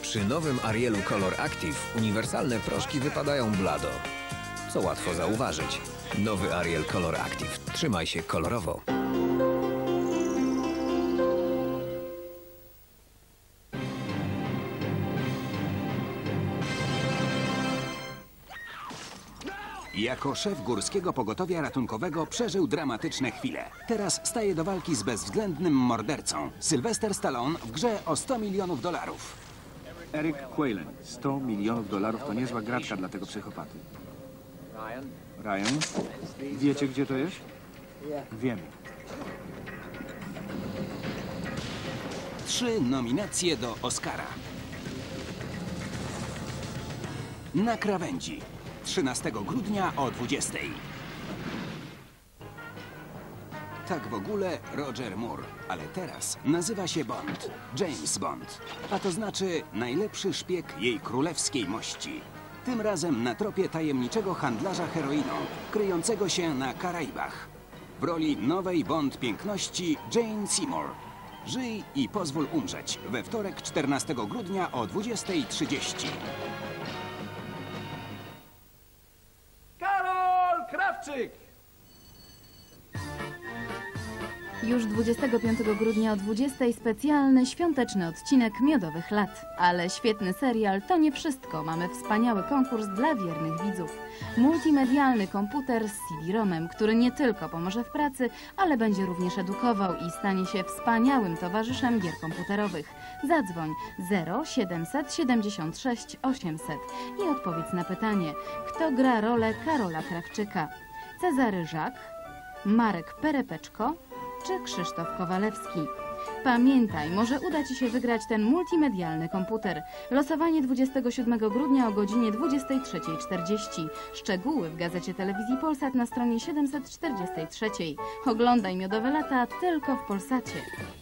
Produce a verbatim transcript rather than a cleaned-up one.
Przy nowym Arielu Color Active uniwersalne proszki wypadają blado, co łatwo zauważyć. Nowy Ariel Color Active. Trzymaj się kolorowo. Jako szef Górskiego Pogotowia Ratunkowego przeżył dramatyczne chwile. Teraz staje do walki z bezwzględnym mordercą. Sylvester Stallone w grze o sto milionów dolarów. Eric Quaylen. sto milionów dolarów to niezła gratka dla tego psychopaty. Ryan? Wiecie, gdzie to jest? Wiemy. Trzy nominacje do Oscara. Na krawędzi. trzynastego grudnia o dwudziestej. Tak w ogóle Roger Moore, ale teraz nazywa się Bond. James Bond. A to znaczy najlepszy szpieg jej królewskiej mości. Tym razem na tropie tajemniczego handlarza heroiną, kryjącego się na Karaibach. W roli nowej Bond piękności Jane Seymour. Żyj i pozwól umrzeć. We wtorek czternastego grudnia o dwudziestej trzydzieści. Karol Krawczyk! Już dwudziestego piątego grudnia o dwudziestej specjalny świąteczny odcinek Miodowych Lat. Ale świetny serial to nie wszystko. Mamy wspaniały konkurs dla wiernych widzów. Multimedialny komputer z C D-romem, który nie tylko pomoże w pracy, ale będzie również edukował i stanie się wspaniałym towarzyszem gier komputerowych. Zadzwoń zero siedemset siedemdziesiąt sześć osiemset i odpowiedz na pytanie, kto gra rolę Karola Krawczyka? Cezary Żak, Marek Perepeczko czy Krzysztof Kowalewski? Pamiętaj, może uda Ci się wygrać ten multimedialny komputer. Losowanie dwudziestego siódmego grudnia o godzinie dwudziestej trzeciej czterdzieści. Szczegóły w gazecie Telewizji Polsat na stronie siedemset czterdzieści trzy. Oglądaj Miodowe Lata tylko w Polsacie.